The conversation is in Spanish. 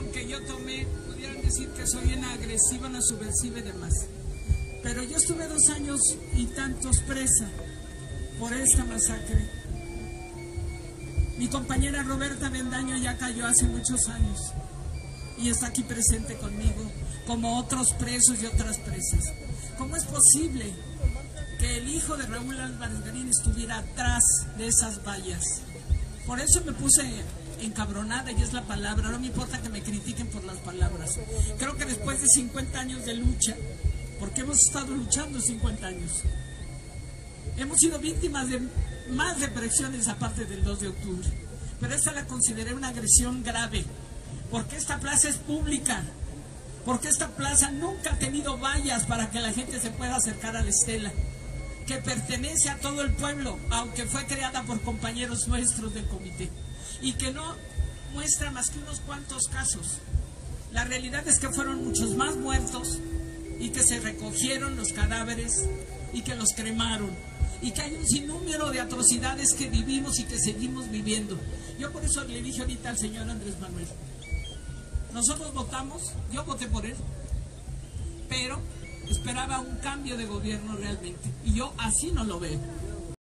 decisión que yo tomé, pudieran decir que soy una agresiva, una subversiva y demás. Pero yo estuve 2 años y tantos presa por esta masacre. Mi compañera Roberta Bendaño ya cayó hace muchos años y está aquí presente conmigo, como otros presos y otras presas. ¿Cómo es posible que el hijo de Raúl Álvarez Garín estuviera atrás de esas vallas? Por eso me puse encabronada, y es la palabra. No me importa que me critiquen por las palabras. Creo que después de 50 años de lucha, porque hemos estado luchando 50 años, hemos sido víctimas de más represiones aparte del 2 de octubre. Pero esta la consideré una agresión grave, porque esta plaza es pública, porque esta plaza nunca ha tenido vallas para que la gente se pueda acercar a la estela, que pertenece a todo el pueblo, aunque fue creada por compañeros nuestros del comité, y que no muestra más que unos cuantos casos. La realidad es que fueron muchos más muertos, y que se recogieron los cadáveres, y que los cremaron, y que hay un sinnúmero de atrocidades que vivimos y que seguimos viviendo. Yo por eso le dije ahorita al señor Andrés Manuel, nosotros votamos, yo voté por él, pero esperaba un cambio de gobierno realmente, y yo así no lo veo.